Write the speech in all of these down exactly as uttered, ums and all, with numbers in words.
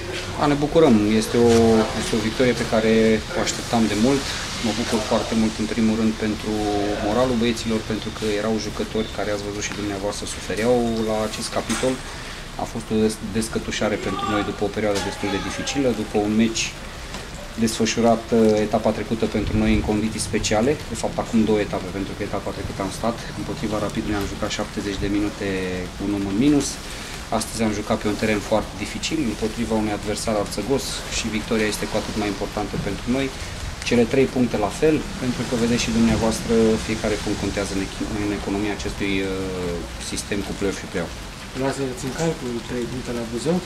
A, ne bucurăm. Este o, este o victorie pe care o așteptam de mult. Mă bucur foarte mult, în primul rând, pentru moralul băieților, pentru că erau jucători care, ați văzut și dumneavoastră, sufereau la acest capitol. A fost o descătușare pentru noi după o perioadă destul de dificilă, după un meci desfășurat etapa trecută pentru noi în condiții speciale, de fapt acum două etape, pentru că etapa trecută am stat, împotriva Rapidului am jucat șaptezeci de minute cu un om în minus. Astăzi am jucat pe un teren foarte dificil, împotriva unui adversar arțăgos și victoria este cu atât mai importantă pentru noi. Cele trei puncte la fel, pentru că vedeți și dumneavoastră, fiecare punct contează în, în economia acestui uh, sistem cu play-off și play-off. Luați în calcul trei puncte la Buzău?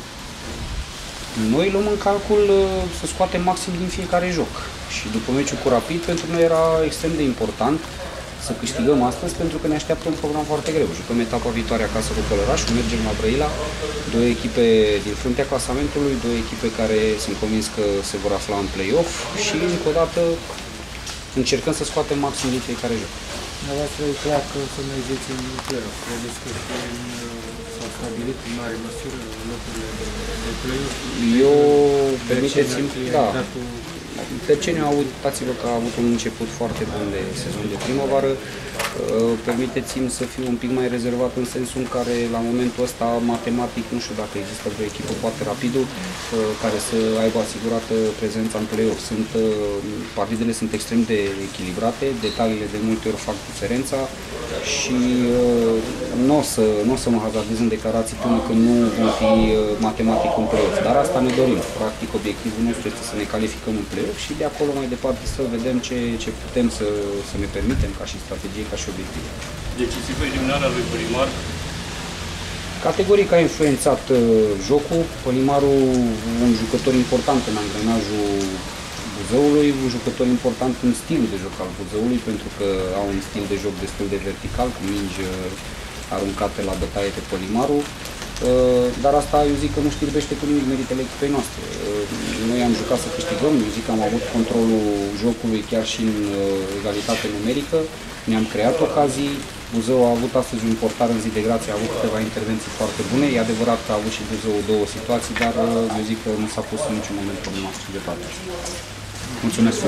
Noi luăm în calcul uh, să scoatem maxim din fiecare joc. Și după meciul cu Rapid, pentru noi era extrem de important să câștigăm astăzi, pentru că ne așteaptă un program foarte greu. Jucăm etapa viitoare acasă cu Călărașul, mergem la Brăila, două echipe din fruntea clasamentului, două echipe care sunt convins că se vor afla în play-off și încă o dată încercăm să scoatem maxim din fiecare joc. Dumneavoastră e clar că o să mergeți în play-off. Credeți că s-au stabilit în mare măsură locurile de, de play-off? Eu, permiteți-mi, da. Târceniu, uitați-vă că a avut un început foarte bun de sezon de primăvară. Permiteți-mi să fiu un pic mai rezervat în sensul în care, la momentul ăsta, matematic, nu știu dacă există vreo echipă, poate Rapidul, care să aibă asigurată prezența în play-off. Sunt, partidele sunt extrem de echilibrate, detaliile de multe ori fac diferența și nu o să, n-o să mă hazardez în declarații până când nu vom fi matematic în play-off. Dar asta ne dorim. Practic, obiectivul nostru este să ne calificăm în play-off și de acolo mai departe să vedem ce, ce putem să, să ne permitem ca și strategie, ca și obiectiv. Decisivă eliminarea lui Pălimar? Categoric a influențat uh, jocul. Pălimarul, un jucător important în angrenajul Buzăului, un jucător important în stilul de joc al Buzăului, pentru că au un stil de joc destul de vertical, cu mingi uh, aruncate la bătaie pe Pălimarul. Uh, dar asta, eu zic că nu știrbește cu nimic meritele echipei noastre. Uh, noi am jucat să câștigăm, eu zic că am avut controlul jocului chiar și în uh, egalitate numerică, ne-am creat ocazii. Buzău a avut astăzi un portar în zi de grație, a avut câteva intervenții foarte bune. E adevărat că a avut și Buzău două situații, dar uh, eu zic că nu s-a pus în niciun moment problema de partea asta. Mulțumesc!